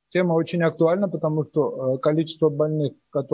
Тема очень актуальна, потому что количество больных,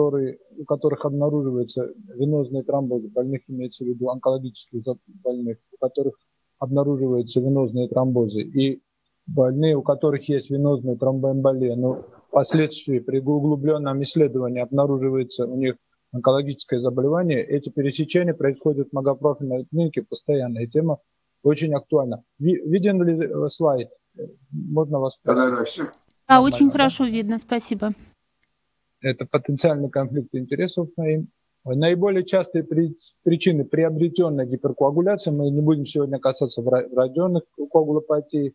у которых обнаруживается венозные тромбозы, больных имеется в виду онкологических больных, у которых обнаруживаются венозные тромбозы, и больные, у которых есть венозная тромбоэмболия, но впоследствии при углубленном исследовании обнаруживается у них онкологическое заболевание, эти пересечения происходят в многопрофильной клинике постоянно, и тема очень актуальна. Виден ли слайд? Можно вас спросить? Да, все. Да, очень хорошо видно, спасибо. Это потенциальный конфликт интересов. Наиболее частые причины приобретенной гиперкоагуляции, мы не будем сегодня касаться врожденных коагулопатий,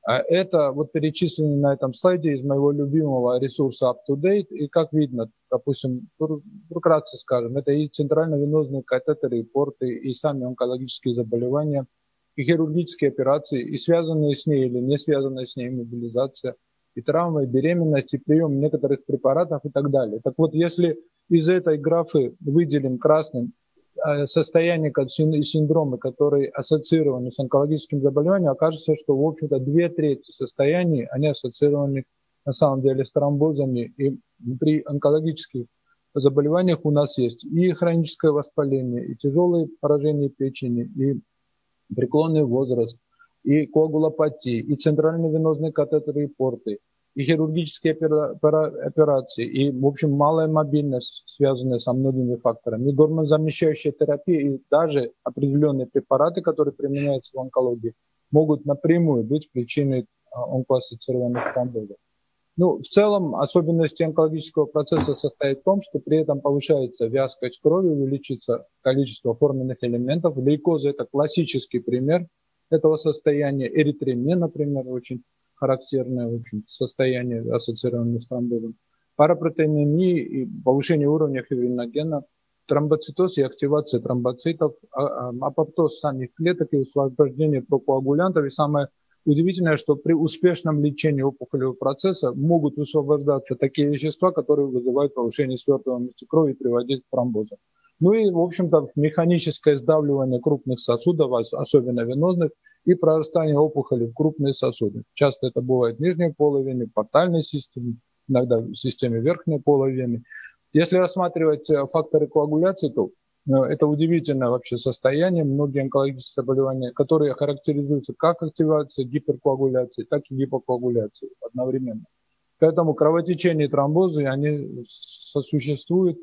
это вот перечислены на этом слайде из моего любимого ресурса UpToDate. И как видно, допустим, вкратце скажем, это и центрально-венозные катетеры, и порты, и сами онкологические заболевания, и хирургические операции, и связанные с ней или не связанные с ней мобилизация, и травмы, и беременность, и прием некоторых препаратов и так далее. Так вот, если из этой графы выделим красным состояния и синдромы, которые ассоциированы с онкологическим заболеванием, окажется, что, в общем-то, 2/3 состояний, они ассоциированы на самом деле с тромбозами. И при онкологических заболеваниях у нас есть и хроническое воспаление, и тяжелые поражения печени, и преклонный возраст, и коагулопатии, и центральные венозные катетеры и порты, и хирургические операции, и, в общем, малая мобильность, связанная со многими факторами, и гормонозамещающая терапия, и даже определенные препараты, которые применяются в онкологии, могут напрямую быть причиной онкоассоциированных тромбозов. Ну, в целом, особенность онкологического процесса состоит в том, что при этом повышается вязкость крови, увеличится количество форменных элементов. Лейкоза – это классический пример этого состояния. Эритремия, например, очень характерное состояние, ассоциированное с тромбозом. Парапротеинемия и повышение уровня фибриногена, тромбоцитоз и активация тромбоцитов, апоптоз самих клеток и освобождение прокоагулянтов. И самое удивительное, что при успешном лечении опухолевого процесса могут высвобождаться такие вещества, которые вызывают повышение свертываемости крови и приводят к тромбозам. Ну и, в общем-то, механическое сдавливание крупных сосудов, особенно венозных, и прорастание опухоли в крупные сосуды. Часто это бывает в нижней половине, в портальной системе, иногда в системе верхней половины. Если рассматривать факторы коагуляции, то это удивительное вообще состояние. Многие онкологические заболевания, которые характеризуются как активацией гиперкоагуляции, так и гипокоагуляцией одновременно. Поэтому кровотечение и тромбозы, они сосуществуют.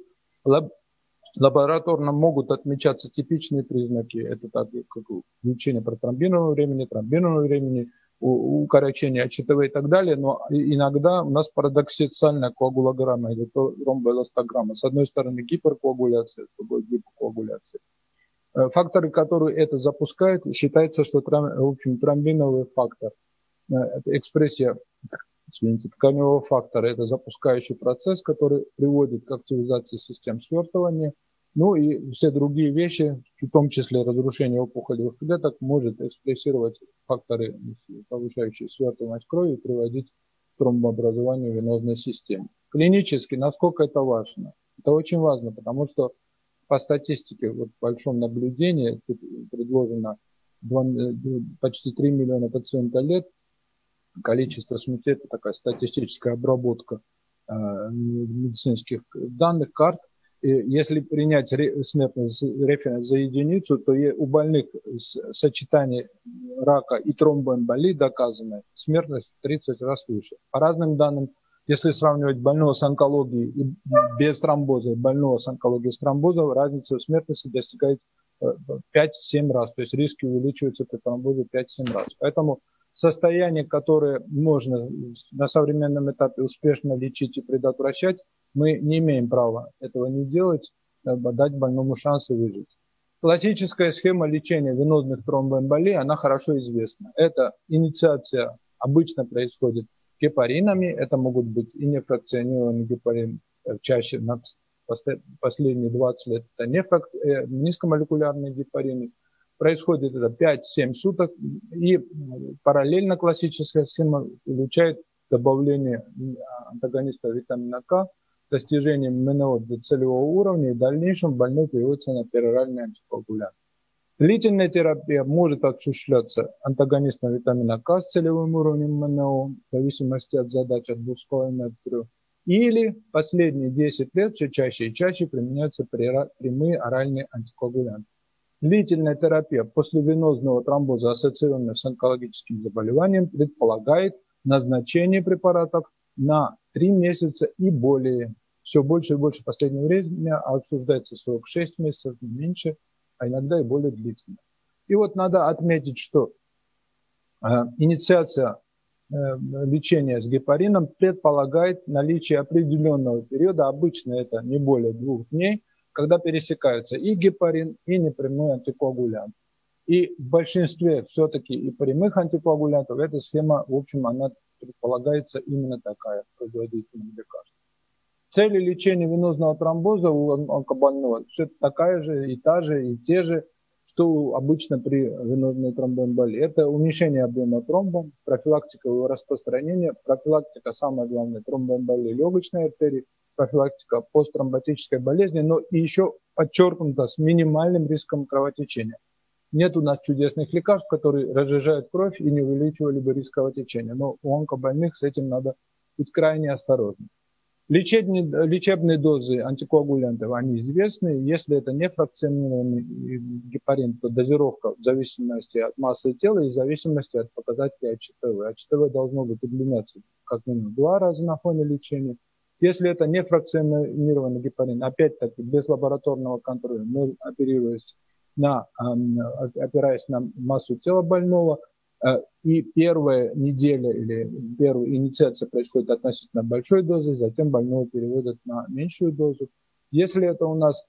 Лабораторно могут отмечаться типичные признаки. Это так, как увеличение протромбинового времени, укорочение АЧТВ и так далее. Но иногда у нас парадоксальная коагулограмма или ромбоэластограмма. С одной стороны гиперкоагуляция, с другой гипокоагуляция. Факторы, которые это запускают, считается, что тромбиновый фактор, экспрессия тканевого фактора, это запускающий процесс, который приводит к активизации систем свертывания. Ну и все другие вещи, в том числе разрушение опухолевых клеток, может экспрессировать факторы, повышающие свертываемость крови и приводить к тромбообразованию венозной системы. Клинически, насколько это важно? Это очень важно, потому что по статистике, в большом наблюдении, тут предложено почти 3 миллиона пациентов лет, количество смертей, это такая статистическая обработка медицинских данных, карт. И если принять смертность референс за единицу, то у больных сочетание рака и тромбоэмболии доказанная смертность в 30 раз выше. По разным данным, если сравнивать больного с онкологией и без тромбоза, и больного с онкологией с тромбозом, разница в смертности достигает 5-7 раз. То есть риски увеличиваются при тромбозе 5-7 раз. Поэтому состояние, которое можно на современном этапе успешно лечить и предотвращать, мы не имеем права этого не делать, дать больному шанс выжить. Классическая схема лечения венозных тромбоэмболий, она хорошо известна. Это инициация обычно происходит гепаринами, это могут быть и нефракционированный гепарин, чаще на последние 20 лет это низкомолекулярные гепарины. Происходит это 5-7 суток, и параллельно классическая схема включает добавление антагониста витамина К, достижением МНО до целевого уровня, и в дальнейшем больной переводится на пероральный антикоагулянт. Длительная терапия может осуществляться антагонистом витамина К с целевым уровнем МНО, в зависимости от задач от 2,5 до 3. Или последние 10 лет все чаще и чаще применяются прямые оральные антикоагулянты. Длительная терапия после венозного тромбоза, ассоциированная с онкологическим заболеванием, предполагает назначение препаратов на 3 месяца и более. Все больше и больше в последнее время обсуждается срок 6 месяцев, не меньше, а иногда и более длительно. И вот надо отметить, что инициация лечения с гепарином предполагает наличие определенного периода, обычно это не более 2 дней, когда пересекаются и гепарин, и непрямой антикоагулянт. И в большинстве все-таки и прямых антикоагулянтов эта схема, в общем, она предполагается именно такая, производителем лекарств. Цели лечения венозного тромбоза у онкобольного все такая же, и та же, и те же, что обычно при венозной тромбоэмболии. Это уменьшение объема тромба, профилактика его распространения, профилактика, самое главное, тромбоэмболии легочной артерии, профилактика посттромботической болезни, но и еще подчеркнуто с минимальным риском кровотечения. Нет у нас чудесных лекарств, которые разжижают кровь и не увеличивали бы риск кровотечения, но у онкобольных с этим надо быть крайне осторожным. Лечебные дозы антикоагулянтов, они известны. Если это не фракционированный гепарин, то дозировка в зависимости от массы тела и в зависимости от показателей АЧТВ. АЧТВ должно быть удлиняться как минимум 2 раза на фоне лечения. Если это не фракционированный гепарин, опять-таки без лабораторного контроля, мы опираясь на массу тела больного, и первая неделя или первая инициация происходит относительно большой дозы, затем больного переводят на меньшую дозу. Если это у нас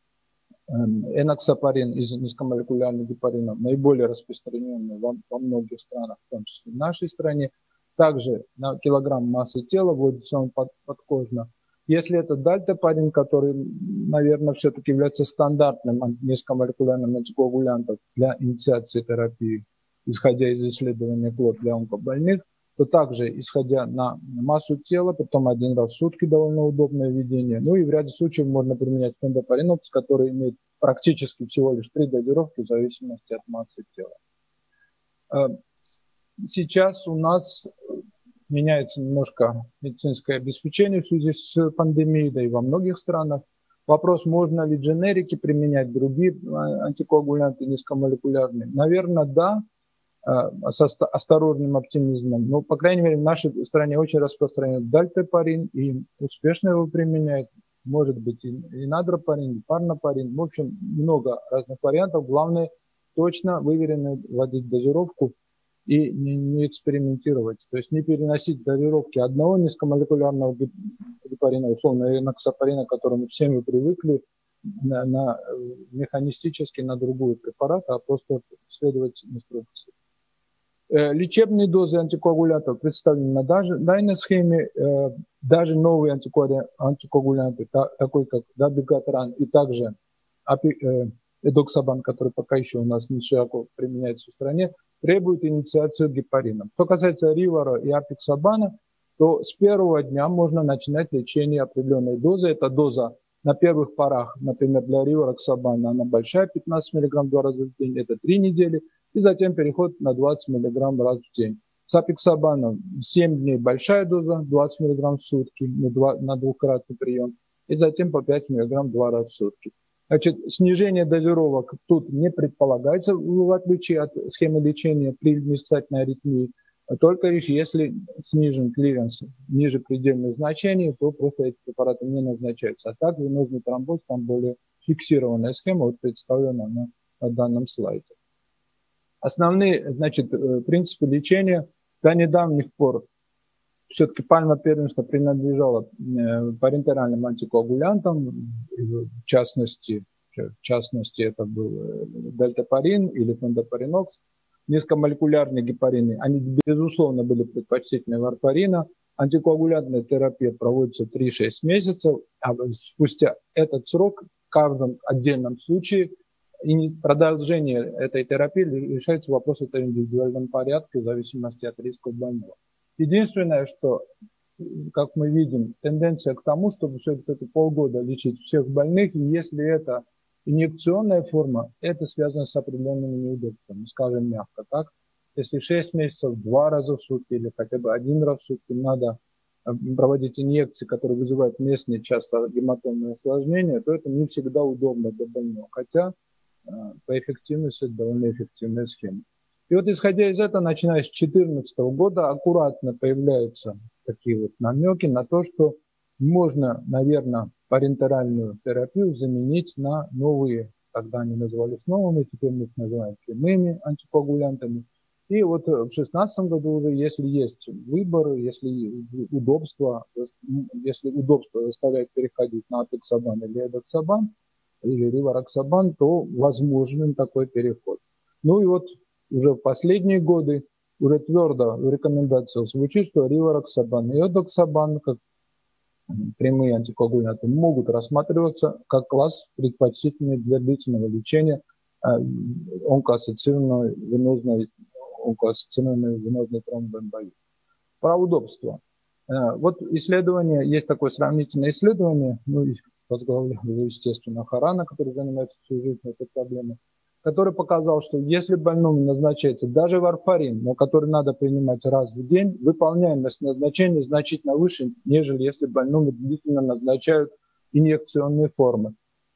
эноксапарин из низкомолекулярных гепаринов, наиболее распространенный во многих странах, в том числе в нашей стране, также на килограмм массы тела вводится он подкожно. Если это дальтепарин, который, наверное, все-таки является стандартным низкомолекулярным антикоагулянтом для инициации терапии, исходя из исследования КЛОТ для онкобольных, то также, исходя на массу тела, потом 1 раз в сутки довольно удобное введение. Ну и в ряде случаев можно применять фондопаринокс, который имеет практически всего лишь 3 дозировки в зависимости от массы тела. Сейчас у нас меняется немножко медицинское обеспечение в связи с пандемией, да и во многих странах. Вопрос, можно ли дженерики применять, другие антикоагулянты низкомолекулярные. Наверное, да, с осторожным оптимизмом. Но, по крайней мере, в нашей стране очень распространен дальтепарин, и успешно его применяют. Может быть и надропарин, и парнопарин. В общем, много разных вариантов. Главное, точно, выверенно вводить дозировку и не экспериментировать. То есть не переносить дозировки одного низкомолекулярного гепарина, условно эноксапарина, к которому все мы привыкли, механистически на другой препарат, а просто следовать инструкции. Лечебные дозы антикоагулянтов представлены на данной схеме. Даже новые антикоагулянты, такой как дабигатран и также эдоксабан, который пока еще у нас не широко применяется в стране, требуют инициацию гепарином. Что касается ривара и апиксабана, то с первого дня можно начинать лечение определенной дозы. Это доза на первых порах, например, для ривароксабана, она большая, 15 мг 2 раза в день, это 3 недели. И затем переход на 20 мг раз в день. С апиксабаном 7 дней большая доза, 20 мг в сутки, на двукратный прием. И затем по 5 мг 2 раза в сутки. Значит, снижение дозировок тут не предполагается, в отличие от схемы лечения при мерцательной аритмии. Только лишь если снижен клиренс ниже предельных значений, то просто эти препараты не назначаются. А так венозный тромбоз, там более фиксированная схема, вот представлена на данном слайде. Основные, значит, принципы лечения до недавних пор все-таки пальма первенства принадлежала парентеральным антикоагулянтам, в частности это был дальтепарин или фондопаринокс. Низкомолекулярные гепарины, они, безусловно, были предпочтительнее варфарина. Антикоагулянтная терапия проводится 3-6 месяцев, а спустя этот срок в каждом отдельном случае и продолжение этой терапии решается вопрос в индивидуальном порядке в зависимости от риска больного. Единственное, что, как мы видим, тенденция к тому, чтобы все это полгода лечить всех больных, и если это Инъекционная форма – это связано с определенными неудобствами, скажем мягко так. Если 6 месяцев 2 раза в сутки или хотя бы 1 раз в сутки надо проводить инъекции, которые вызывают местные часто гематомные осложнения, то это не всегда удобно для больного. Хотя по эффективности это довольно эффективная схема. И вот исходя из этого, начиная с 2014 года, аккуратно появляются такие вот намеки на то, что можно, наверное, парентеральную терапию заменить на новые, тогда они назывались новыми, теперь мы их называем прямыми антикоагулянтами. И вот в 2016 году уже, если есть выбор, если удобство заставляет переходить на апексабан или эдоксабан, или ривароксабан, то возможен такой переход. Ну и вот уже в последние годы уже твердо в рекомендациях звучит, что ривароксабан и эдоксабан, как прямые антикоагулянты, могут рассматриваться как класс предпочтительный для длительного лечения онкоассоциированной венозной тромбоэмболии. Про удобство. Вот исследование, есть такое сравнительное исследование, возглавлял его, естественно, Харана, который занимается всю жизнь этой проблемой, который показал, что если больному назначается даже варфарин, но который надо принимать раз в день, выполняемость назначения значительно выше, нежели если больному длительно назначают инъекционные формы.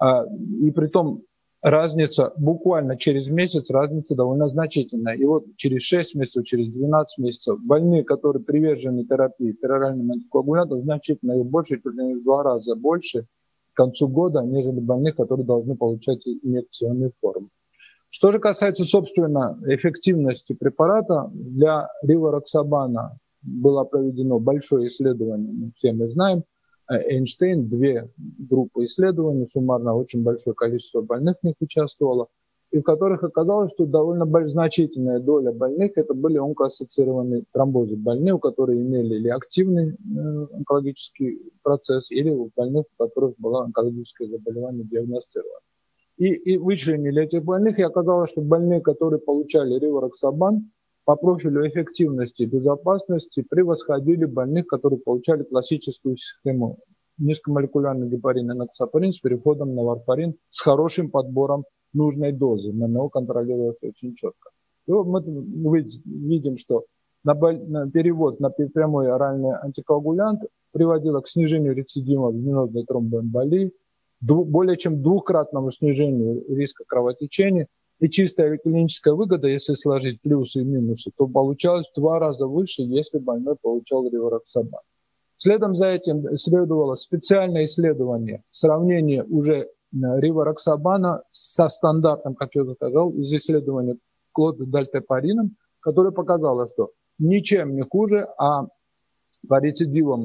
И при том разница буквально через месяц, разница довольно значительная. И вот через 6 месяцев, через 12 месяцев больные, которые привержены терапии пероральным антикоагулянтом, значительно их больше, чуть ли не в 2 раза больше к концу года, нежели больных, которые должны получать инъекционные формы. Что же касается, собственно, эффективности препарата, для ривароксабана было проведено большое исследование, все мы знаем, Эйнштейн, 2 группы исследований, суммарно очень большое количество больных в них участвовало, и в которых оказалось, что довольно значительная доля больных это были онкоассоциированные тромбозы, больные, у которых имели или активный онкологический процесс, или у больных, у которых было онкологическое заболевание диагностировано. И вычленили этих больных, и оказалось, что больные, которые получали ривароксабан, по профилю эффективности и безопасности превосходили больных, которые получали классическую схему низкомолекулярный гепарин эноксапарин с переходом на варфарин с хорошим подбором нужной дозы. МНО контролировалось очень четко. И вот мы видим, что перевод на прямой оральный антикоагулянт приводило к снижению рецидива венозной тромбоэмболии, более чем 2-кратному снижению риска кровотечения. И чистая клиническая выгода, если сложить плюсы и минусы, то получалось в 2 раза выше, если больной получал ривароксабан. Следом за этим следовало специальное исследование, сравнение уже ривароксабана со стандартом, как я уже сказал, из исследования клододальтепарином, которое показало, что ничем не хуже, а по рецидивам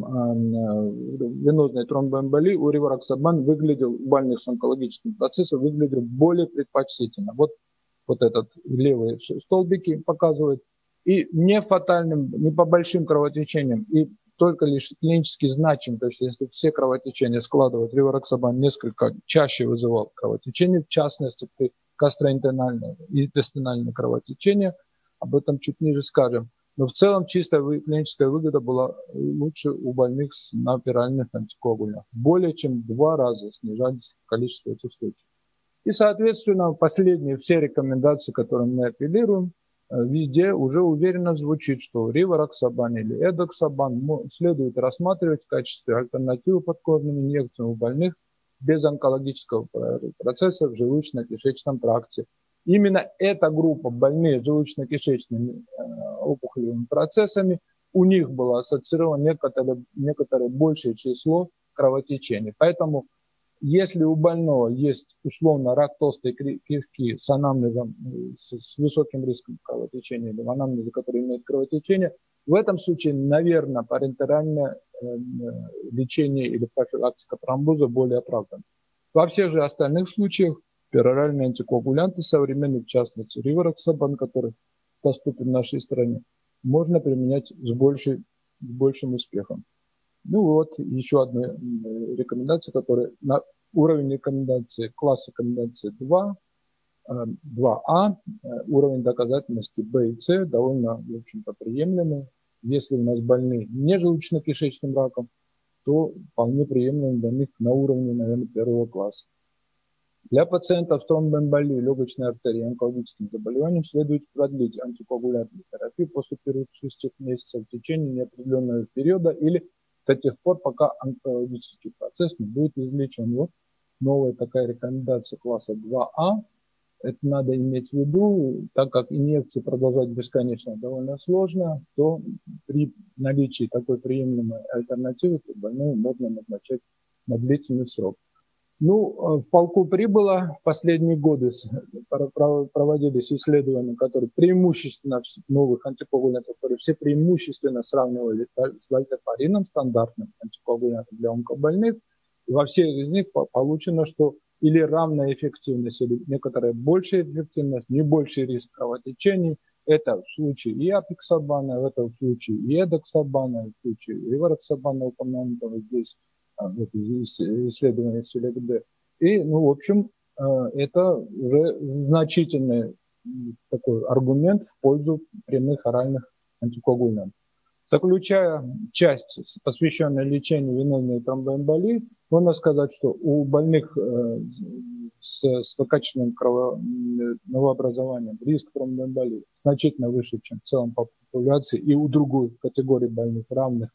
венозной тромбоэмболии у ривароксабан выглядел, больных с онкологическим процессом, выглядел более предпочтительно. Вот этот левые столбики показывают. И не фатальным, не по большим кровотечениям, и только лишь клинически значим, то есть если все кровотечения складывать, ривароксабан несколько чаще вызывал кровотечение, в частности при гастроинтестинальном и интестинальном кровотечении, об этом чуть ниже скажем. Но в целом чистая клиническая выгода была лучше у больных на опиральных антикоагулянтах. Более чем в 2 раза снижались количество этих случаев. И, соответственно, последние все рекомендации, которые мы апеллируем, везде уже уверенно звучит, что ривароксабан или эдоксабан следует рассматривать в качестве альтернативы подкожным инъекциям у больных без онкологического процесса в желудочно-кишечном тракте. Именно эта группа больных желудочно-кишечными опухолевыми процессами, у них было ассоциировано некоторое большее число кровотечений. Поэтому, если у больного есть условно рак толстой кишки с анамнезом, с высоким риском кровотечения, или в анамнезе, который имеет кровотечение, в этом случае, наверное, парентеральное лечение или профилактика тромбоза более оправдана. Во всех же остальных случаях пероральные антикоагулянты современные, в частности ривароксабан, который доступен в нашей стране, можно применять с большим успехом. Ну вот еще одна рекомендация, которая на уровень рекомендации, класс рекомендации 2А, уровень доказательности Б и С довольно, в общем-то, приемлемый. Если у нас больные не желудочно-кишечным раком, то вполне приемлемый для них на уровне, наверное, 1 класса. Для пациентов с тромбоэмболией легочной артерии и онкологическим заболеванием следует продлить антикоагулярную терапию после первых 6 месяцев в течение неопределенного периода или до тех пор, пока онкологический процесс не будет излечен. Вот новая такая рекомендация класса 2А. Это надо иметь в виду, так как инъекции продолжать бесконечно довольно сложно, то при наличии такой приемлемой альтернативы больному можно назначать на длительный срок. Ну, в полку прибыло. В последние годы проводились исследования, которые преимущественно новых антикоагулянтов, которые все преимущественно сравнивали с вольтепарином, стандартным антикоагулянтом для онкобольных. И во всех из них получено, что или равная эффективность, или некоторая большая эффективность, не больший риск кровотечений. Это в случае и апиксабана, это в случае и эдоксабана, в случае и вароксабана, упомянутого здесь, исследование СИЛЕК-Д. И, ну, в общем, это уже значительный такой аргумент в пользу прямых оральных антикоагулянтов. Заключая часть, посвященную лечению венозной тромбоэмболии, можно сказать, что у больных с злокачественным новообразованием риск тромбоэмболии значительно выше, чем в целом по популяции, и у другой категории больных, равных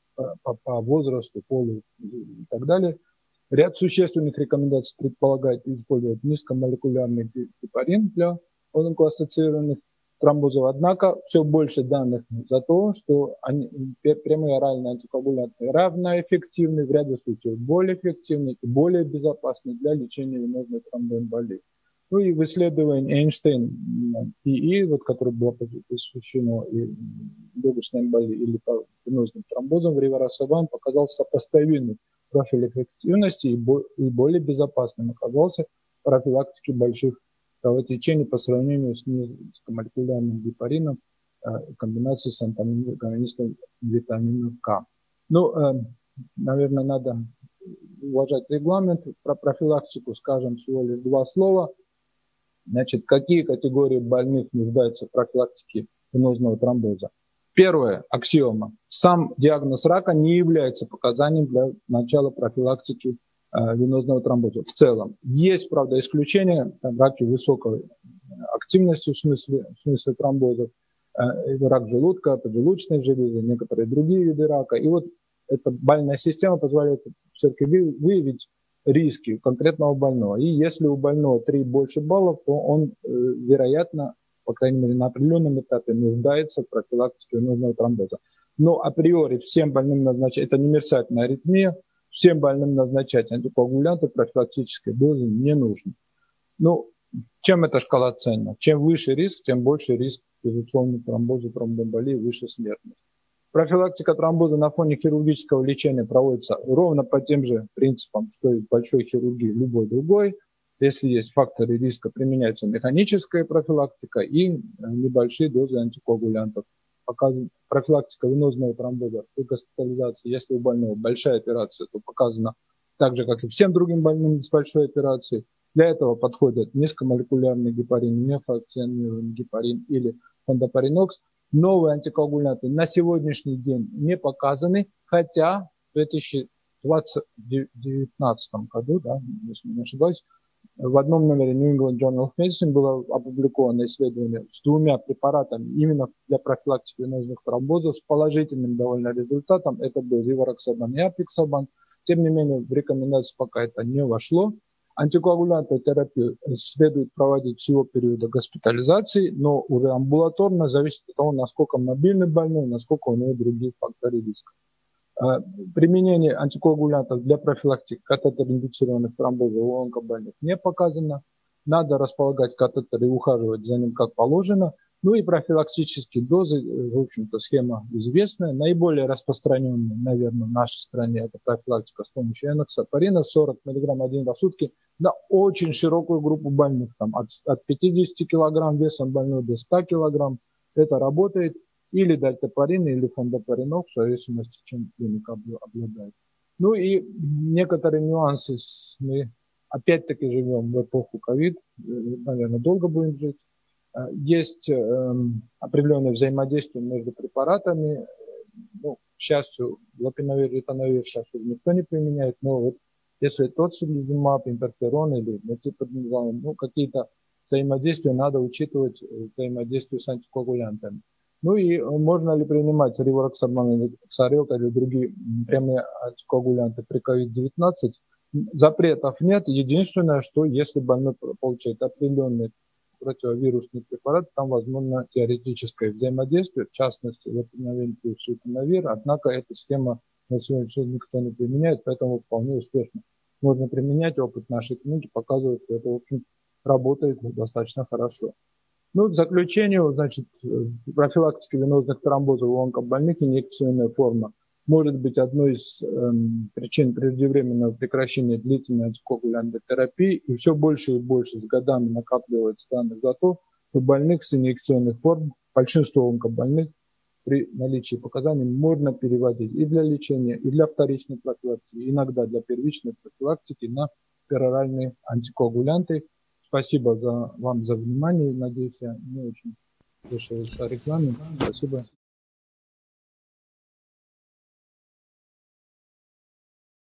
по возрасту, полу и так далее. Ряд существенных рекомендаций предполагает использовать низкомолекулярный гепарин для онкоассоциированных тромбозов. Однако все больше данных за то, что прямые оральные антикоагулянты равноэффективны, в ряде случаев более эффективны и более безопасны для лечения венозной тромбоэмболии. Ну и в исследовании Эйнштейн ПИ, вот, которое было посвящено и легочной эмболии или венозным тромбозам, ривораксабан показал сопоставимый профиль эффективности и более безопасным оказался в профилактике больших кровотечений по сравнению с низкомолекулярным гепарином в комбинации с антагонистом витамина К. Ну, наверное, надо уважать регламент. Про профилактику скажем всего лишь 2 слова. Значит, какие категории больных нуждаются в профилактике венозного тромбоза? Первое, аксиома. Сам диагноз рака не является показанием для начала профилактики венозного тромбоза в целом. Есть, правда, исключения, раки высокой активности в смысле тромбозов, рак желудка, поджелудочной железы, некоторые другие виды рака. И вот эта бальная система позволяет все-таки выявить риски у конкретного больного. И если у больного 3 больше баллов, то он, вероятно, по крайней мере, на определенном этапе нуждается в профилактике венозного тромбоза. Но априори всем больным назначать, это не мерцательная аритмия, всем больным назначать антикоагулянты профилактической дозы не нужно. Ну, чем эта шкала ценна? Чем выше риск, тем больше риск, безусловно, тромбоза, тромбоэмболии, выше смертность. Профилактика тромбоза на фоне хирургического лечения проводится ровно по тем же принципам, что и в большой хирургии любой другой. Если есть факторы риска, применяется механическая профилактика и небольшие дозы антикоагулянтов. Профилактика венозного тромбоза и госпитализации, если у больного большая операция, то показана так же, как и всем другим больным с большой операцией. Для этого подходят низкомолекулярный гепарин, нефракционированный гепарин или фондопаринокс. Новые антикоагулянты на сегодняшний день не показаны, хотя в 2019 году, да, если не ошибаюсь, в одном номере New England Journal of Medicine было опубликовано исследование с 2 препаратами именно для профилактики венозных тромбозов с положительным довольно результатом. Это был ривораксабан и апиксабан. Тем не менее, в рекомендации пока это не вошло. Антикоагулянтную терапию следует проводить всего периода госпитализации, но уже амбулаторно, зависит от того, насколько мобильный больной, насколько у него другие факторы риска. Применение антикоагулянтов для профилактики катетер-индуцированных тромбозов у онкобольных не показано. Надо располагать катетер и ухаживать за ним как положено. Ну и профилактические дозы, в общем-то, схема известная. Наиболее распространенная, наверное, в нашей стране это профилактика с помощью эноксапарина, 40 мг 1 раз в сутки на очень широкую группу больных, там, от 50 кг весом больной до 100 кг. Это работает. Или дальтепарин, или фондопаринокс, в зависимости, чем клиника обладает. Ну и некоторые нюансы. Мы опять-таки живем в эпоху ковид, наверное, долго будем жить. Есть определенное взаимодействие между препаратами. Ну, к счастью, лопинавир, ритонавир сейчас уже никто не применяет, но вот Если тоцилизумаб, интерферон или метилпреднизолон, ну, какие-то взаимодействия надо учитывать, взаимодействие с антикоагулянтами. Ну и можно ли принимать ривароксабан или царек или другие прямые антикоагулянты при COVID-19? Запретов нет. Единственное, что если больной получает определенный противовирусный препарат, там возможно теоретическое взаимодействие, в частности, лопинавир плюс лопинавир, однако эта схема на сегодняшний день никто не применяет, поэтому вполне успешно можно применять. Опыт нашей клиники показывает, что это, в общем, работает достаточно хорошо. Ну, в заключение, значит, профилактика венозных тромбозов у онкобольных, инъекционная форма может быть одной из причин преждевременного прекращения длительной антикоагулянтной терапии, и все больше и больше с годами накапливается данных за то, что больных с инъекционных форм, большинство онкобольных, при наличии показаний можно переводить и для лечения, и для вторичной профилактики, иногда для первичной профилактики на пероральные антикоагулянты. Спасибо вам за внимание. Надеюсь, я не очень вышел из рекламы. Спасибо.